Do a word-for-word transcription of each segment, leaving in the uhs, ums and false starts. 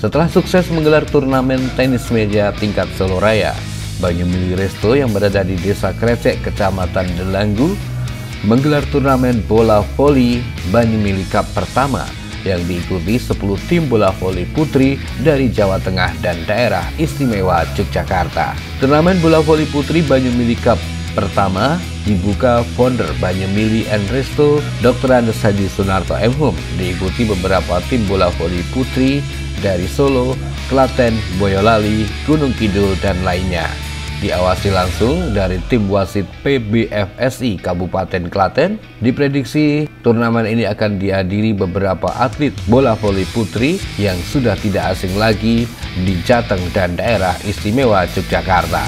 Setelah sukses menggelar turnamen tenis meja tingkat Solo Raya, Banyumili Resto yang berada di Desa Krecek, Kecamatan Delanggu, menggelar turnamen bola voli Banyumili Cup pertama yang diikuti sepuluh tim bola voli putri dari Jawa Tengah dan daerah istimewa Yogyakarta. Turnamen bola voli putri Banyumili Cup pertama dibuka founder Banyumili and Resto Doktor Andes Haji Sunarto M Hum, diikuti beberapa tim bola voli putri dari Solo, Klaten, Boyolali, Gunung Kidul, dan lainnya. Diawasi langsung dari tim wasit P B F S I Kabupaten Klaten. Diprediksi turnamen ini akan dihadiri beberapa atlet bola voli putri yang sudah tidak asing lagi di Jateng dan daerah istimewa Yogyakarta.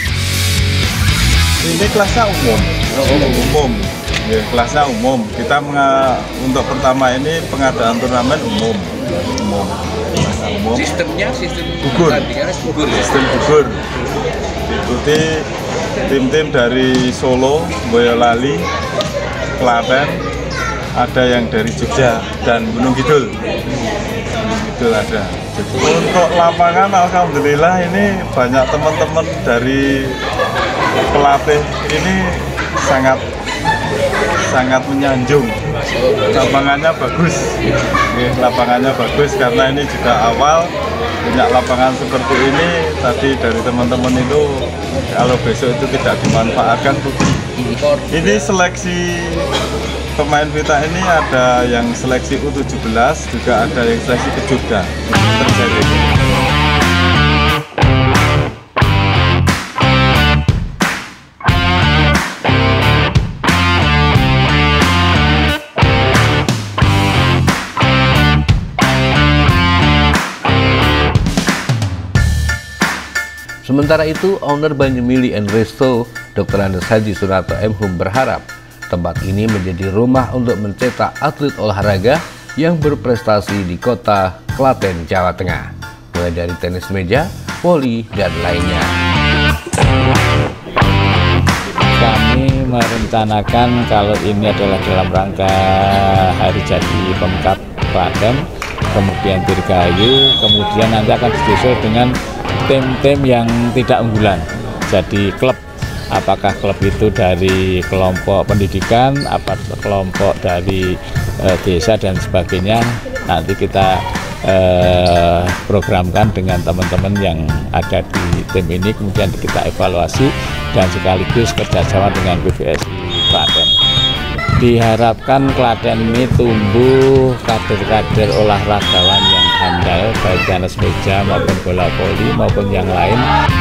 Ini kelasnya umum, umum, umum. Ya, kelasnya umum. Kita untuk pertama ini pengadaan turnamen umum, umum. umum. Sistemnya sistem gugur, gugur ya? Sistem gugur. Diikuti tim-tim dari Solo, Boyolali, Klaten, ada yang dari Jogja dan Gunung Kidul. Gunung Kidul ada. Untuk lapangan alhamdulillah ini banyak teman-teman dari pelatih ini sangat sangat menyanjung. Lapangannya bagus, lapangannya bagus karena ini juga awal punya lapangan seperti ini. Tadi dari teman-teman itu kalau besok itu tidak dimanfaatkan, ini seleksi pemain kita ini ada yang seleksi U tujuh belas, juga ada yang seleksi ke Jogja terjadi. Sementara itu, owner Banyumili and Resto, Doktor Andes Haji Sunarto M Hum berharap tempat ini menjadi rumah untuk mencetak atlet olahraga yang berprestasi di kota Klaten, Jawa Tengah, mulai dari tenis meja, voli, dan lainnya. Kami merencanakan kalau ini adalah dalam rangka hari jadi Pemkab Klaten, kemudian Dirgahayu, kemudian nanti akan disusul dengan tim-tim yang tidak unggulan, jadi klub. Apakah klub itu dari kelompok pendidikan, apa kelompok dari e, desa dan sebagainya, nanti kita e, programkan dengan teman-teman yang ada di tim ini, kemudian kita evaluasi dan sekaligus kerjasama dengan B V S I Klaten. Diharapkan Klaten ini tumbuh kader-kader olahragawan yang handal, baik tenis meja maupun bola voli maupun yang lain.